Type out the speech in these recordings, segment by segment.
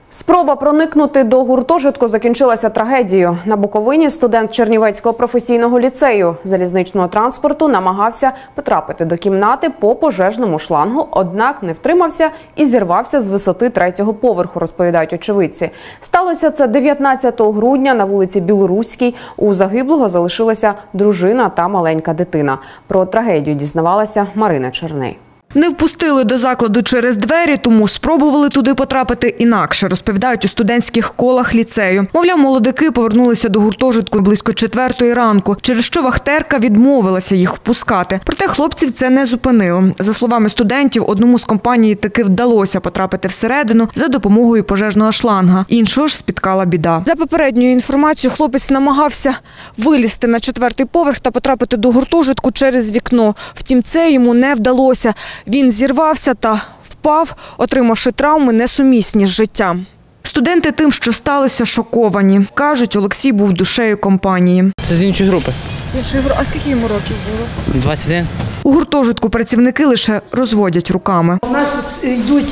Спроба проникнути до гуртожитку закінчилася трагедією. На Буковині студент Чернівецького професійного ліцею залізничного транспорту намагався потрапити до кімнати по пожежному шлангу, однак не втримався і зірвався з висоти 3-го поверху, розповідають очевидці. Сталося це 19 грудня на вулиці Білоруській. У загиблого залишилася дружина та маленька дитина. Про трагедію дізнавалася Марина Черней. Не впустили до закладу через двері, тому спробували туди потрапити інакше, розповідають у студентських колах ліцею. Мовляв, молодики повернулися до гуртожитку близько 4-ї ранку, через що вахтерка відмовилася їх впускати. Проте хлопців це не зупинило. За словами студентів, одному з компанії таки вдалося потрапити всередину за допомогою пожежного шланга. Іншого ж спіткала біда. За попередньою інформацією, хлопець намагався вилізти на 4-й поверх та потрапити до гуртожитку через вікно. Втім, це йому не вдалося. Він зірвався та впав, отримавши травми несумісні з життям. Студенти тим, що сталося, шоковані. Кажуть, Олексій був душею компанії. Це з іншої групи. А скільки йому років було? 21. У гуртожитку працівники лише розводять руками. У нас йдуть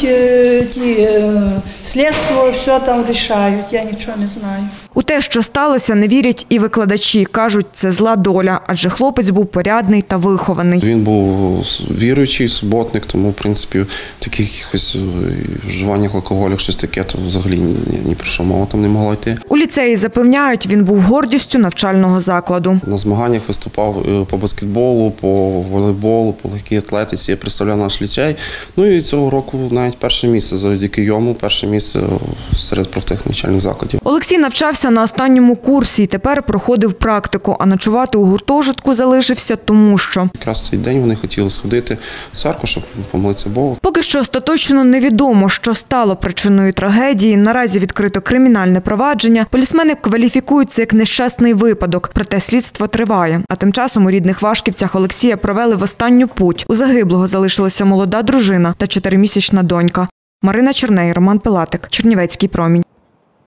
слідство, все там рішають, я нічого не знаю. У те, що сталося, не вірять і викладачі. Кажуть, це зла доля, адже хлопець був порядний та вихований. Він був віруючий, суботник, тому, в принципі, таких якихось вживання алкоголю, щось таке, то взагалі ні про що мова там не могла йти. У ліцеї запевняють, він був гордістю навчального закладу. На змаганнях виступав по баскетболу, по волейболу, по легкій атлетиці. Я представляв наш ліцей. Ну і цього року навіть перше місце завдяки йому, перше місце серед профтехнічальних закладів. Олексій навчався на останньому курсі і тепер проходив практику, а ночувати у гуртожитку залишився тому, що... Якраз цей день вони хотіли сходити в церкву, щоб помолитися Богу. Поки що остаточно невідомо, що стало причиною трагедії. Наразі відкрито кримінальне провадження. Полісмени кваліфікують це як нещасний випадок, проте слідство триває. А тим часом у рідних Вашківцях Олексія провели в останню путь. У загиблого залишилася молода дружина та 4-місячна донька. Марина Черней, Роман Пилатик, Чернівецький промінь.